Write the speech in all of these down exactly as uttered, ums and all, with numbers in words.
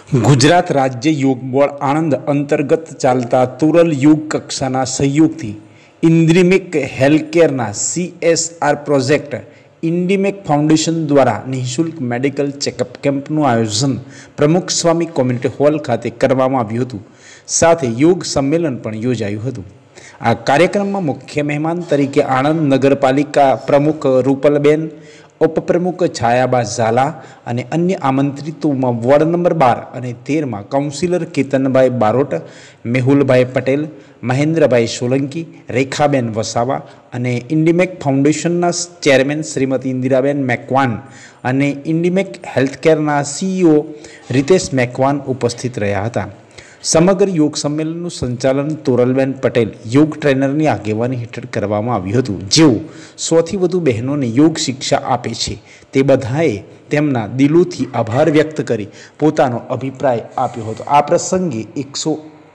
ગુજરાત રાજ્ય યોગ બોર્ડ આણંદ અંતર્ગત ચાલતા તુરલ યોગ કક્ષાના સહયોગથી ઇન્દ્રિમેક હેલ્થકેરના સીએસઆર પ્રોજેક્ટ ઇન્ડિમેક ફાઉન્ડેશન દ્વારા નિઃશુલ્ક મેડિકલ ચેકઅપ કેમ્પનું આયોજન પ્રમુખ સ્વામી કોમ્યુનિટી હોલ ખાતે કરવામાં આવ્યું હતું. સાથે યોગ સંમેલન પણ યોજાયું હતું. આ કાર્યક્રમમાં મુખ્ય મહેમાન તરીકે આણંદ નગરપાલિકા પ્રમુખ રૂપલબેન, ઉપપ્રમુખ છાયાબા ઝાલા અને અન્ય આમંત્રિતોમાં વોર્ડ નંબર બાર અને તેરમાં કાઉન્સિલર કેતનભાઈ બારોટ, મેહુલભાઈ પટેલ, મહેન્દ્રભાઈ સોલંકી, રેખાબેન વસાવા અને ઇન્ડિમેક ફાઉન્ડેશનના ચેરમેન શ્રીમતી ઇન્દિરાબેન મેકવાન અને ઇન્ડિમેક હેલ્થકેરના સીઈઓ રીતેશ મેકવાન ઉપસ્થિત રહ્યા હતા. સમગ્ર યોગ સંમેલનનું સંચાલન તોરલબેન પટેલ યોગ ટ્રેનરની આગેવાની હેઠળ કરવામાં આવ્યું હતું, જેઓ સોથી વધુ બહેનોને યોગ શિક્ષા આપે છે. તે બધાએ તેમના દિલોથી આભાર વ્યક્ત કરી પોતાનો અભિપ્રાય આપ્યો હતો. આ પ્રસંગે એકસો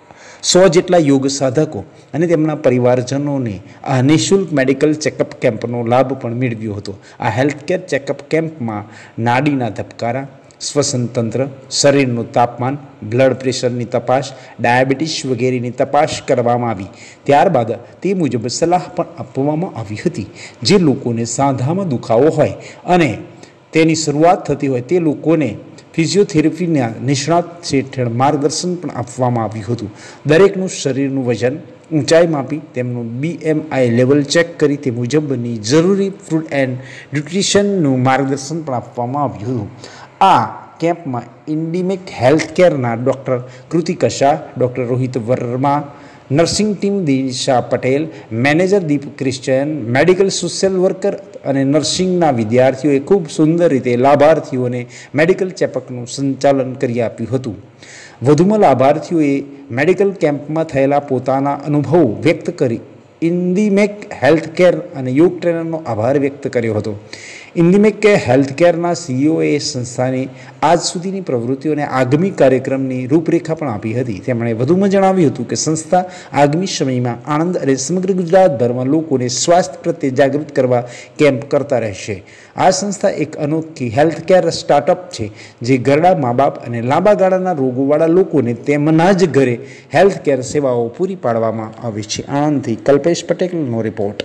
સો જેટલા યોગ સાધકો અને તેમના પરિવારજનોને આ નિઃશુલ્ક મેડિકલ ચેકઅપ કેમ્પનો લાભ પણ મેળવ્યો હતો. આ હેલ્થકેર ચેકઅપ કેમ્પમાં નાડીના ધબકારા, શ્વસન તંત્ર, શરીરનું તાપમાન, બ્લડ પ્રેશરની તપાસ, ડાયાબિટીસ વગેરેની તપાસ કરવામાં આવી. ત્યારબાદ તે મુજબ સલાહ પણ આપવામાં આવી હતી. જે લોકોને સાંધામાં દુખાવો હોય અને તેની શરૂઆત થતી હોય તે લોકોને ફિઝિયોથેરાપીના નિષ્ણાત હેઠળ માર્ગદર્શન પણ આપવામાં આવ્યું હતું. દરેકનું શરીરનું વજન, ઊંચાઈ માપી તેમનું બીએમઆઈ લેવલ ચેક કરી તે મુજબની જરૂરી ફૂડ એન્ડ ન્યુટ્રિશનનું માર્ગદર્શન પણ આપવામાં આવ્યું હતું. આ કેમ્પમાં ઇન્ડિમેક હેલ્થકેરના doctor Kritika Shah, doctor Rohit Varma, nursing team Disha Patel, manager Deep Christian, medical social worker અને નર્સિંગના વિદ્યાર્થીઓએ ખૂબ સુંદર રીતે લાભાર્થીઓને મેડિકલ ચેકઅપનું સંચાલન કરી આપ્યું હતું. વધુમાં લાભાર્થીઓએ મેડિકલ કેમ્પમાં થયેલા પોતાના અનુભવો વ્યક્ત કરી ઇન્ડિમેક હેલ્થકેર અને યોગ ટ્રેનરનો આભાર વ્યક્ત કર્યો હતો. ઇન્ડિમેક હેલ્થકેરના સીઈઓએ સંસ્થાની આજ સુધીની પ્રવૃત્તિઓ અને આગામી કાર્યક્રમની રૂપરેખા પણ આપી હતી. તેમણે વધુમાં જણાવ્યું હતું કે સંસ્થા આગામી સમયમાં આણંદ અને સમગ્ર ગુજરાતભરમાં લોકોને સ્વાસ્થ્ય પ્રત્યે જાગૃત કરવા કેમ્પ કરતા રહેશે. આ સંસ્થા એક અનોખી હેલ્થકેર સ્ટાર્ટઅપ છે, જે ઘરડા મા બાપ અને લાંબા ગાળાના રોગોવાળા લોકોને તેમના જ ઘરે હેલ્થકેર સેવાઓ પૂરી પાડવામાં આવે છે. આણંદથી કલ્પેશ પટેલનો report.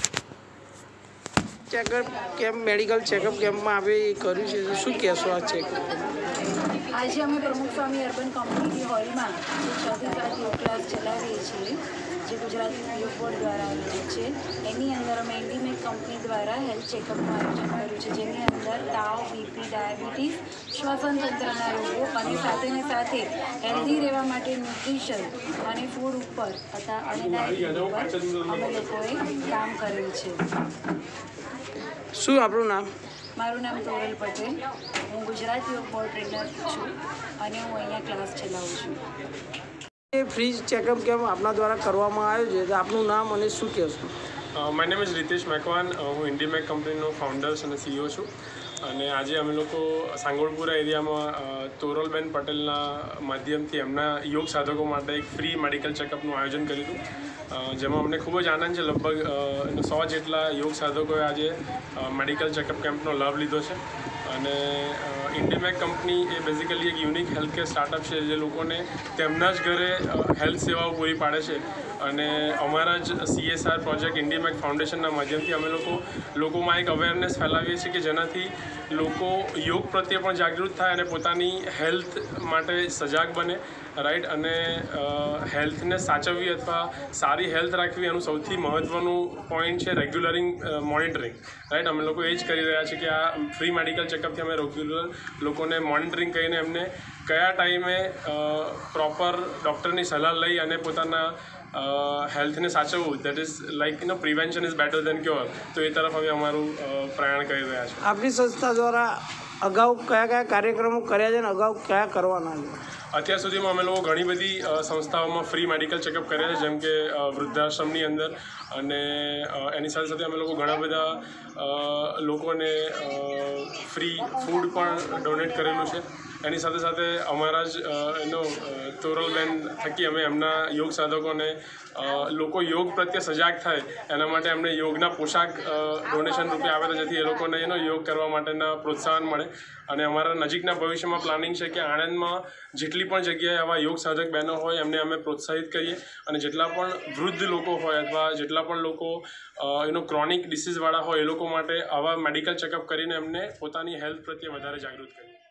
Checkup camp medical checkup કેમ્પમાં આપણે કર્યું છે, શું કહેશો આ ચેકઅપ? આજે અમે પ્રમુખ સ્વામી અર્બન કોમ્યુનિટી હોલમાં ચોથી સાત યોગ ક્લાસ ચલાવીએ છીએ, જે ગુજરાત યોગ બોર્ડ દ્વારા આયોજિત છે. એની અંદર અમે ઇન્ડિમેક કંપની દ્વારા હેલ્થ ચેકઅપનું આયોજન કર્યું છે, જેની અંદર તાવ, બીપી, ડાયાબિટીસ, શ્વસન તંત્રના રોગો અને સાથે ને સાથે હેલ્ધી રહેવા માટે ન્યુટ્રિશન અને ફૂડ ઉપર તથા અને ડાયટ ઉપર અમે લોકોએ કામ કરેલ છે. શું આપણું નામ? મારું નામ તોરલ પટેલ. હું ગુજરાત યોગ બોર્ડ ટ્રેનર છું અને હું અહીંયા ક્લાસ ચલાવું છું. એ ફ્રી ચેકઅપ કેમ્પ આપના દ્વારા કરવામાં આવ્યો છે, તો આપનું નામ અને શું કહેશો? My name is Ritesh Macwan. હું ઇન્ડિમેક કંપનીનો ફાઉન્ડર્સ અને સીઈઓ છું. અને આજે અમે લોકો સાંગોળપુરા એરિયામાં તોરલબેન પટેલના માધ્યમથી એમના યોગ સાધકો માટે એક ફ્રી મેડિકલ ચેકઅપનું આયોજન કર્યું હતું, જેમાં અમને ખૂબ જ આનંદ છે. લગભગ સો જેટલા યોગ સાધકોએ આજે મેડિકલ ચેકઅપ કેમ્પનો લાભ લીધો છે. અને ઇન્ડિમેક કંપની એ બેઝિકલી એક યુનિક હેલ્થકેર સ્ટાર્ટઅપ છે, જે લોકોને તેમના જ ઘરે હેલ્થ સેવાઓ પૂરી પાડે છે. અને અમારા જ સીએસઆર પ્રોજેક્ટ ઇન્ડિમેક ફાઉન્ડેશનના માધ્યમથી અમે લોકો લોકોમાં એક અવેરનેસ ફેલાવીએ છીએ કે જેનાથી લોકો યોગ પ્રત્યે પણ જાગૃત થાય અને પોતાની હેલ્થ માટે સજાગ બને, રાઈટ. અને હેલ્થને સાચવવી અથવા સારી હેલ્થ રાખવી એનું સૌથી મહત્ત્વનું પોઈન્ટ છે રેગ્યુલરિંગ મોનિટરિંગ, રાઈટ. અમે લોકો એ જ કરી રહ્યા છીએ કે આ ફ્રી મેડિકલ ચેકઅપથી અમે રેગ્યુલર લોકોને મોનિટરિંગ કરીને એમને કયા ટાઈમે પ્રોપર ડૉક્ટરની સલાહ લઈ અને પોતાના હેલ્થને સાચવવું, that is like you know prevention is better than cure. તો એ તરફ અમે અમારું પ્રયાણ કરી રહ્યા છીએ. આપણી સંસ્થા દ્વારા અગાઉ કયા કયા કાર્યક્રમો કર્યા છે અને અગાઉ કયા કરવાના છે? અત્યાર સુધીમાં અમે લોકો ઘણી બધી સંસ્થાઓમાં ફ્રી મેડિકલ ચેકઅપ કર્યા છે, જેમ કે વૃદ્ધાશ્રમની અંદર. અને એની સાથે સાથે અમે લોકો ઘણા બધા લોકોને ફ્રી ફૂડ પણ ડોનેટ કરેલું છે. એની સાથે સાથે અમારા જ એનો તોરલબેન થકી અમે એમના યોગ સાધકોને લોકો યોગ પ્રત્યે સજાગ થાય એના માટે એમને યોગના પોશાક ડોનેશન રૂપે આવે તો જેથી એ લોકોને એનો યોગ કરવા માટેના પ્રોત્સાહન મળે અને અમારા નજીકના ભવિષ્યમાં પ્લાનિંગ છે કે આણંદમાં જેટલી પણ જગ્યાએ આવા યોગ સાધક બહેનો હોય એમને અમે પ્રોત્સાહિત કરીએ અને જેટલા પણ વૃદ્ધ લોકો હોય અથવા જેટલા પણ લોકો એનો ક્રોનિક ડિસીઝવાળા હોય એ લોકો માટે આવા મેડિકલ ચેકઅપ કરીને એમને પોતાની હેલ્થ પ્રત્યે વધારે જાગૃત કરીએ.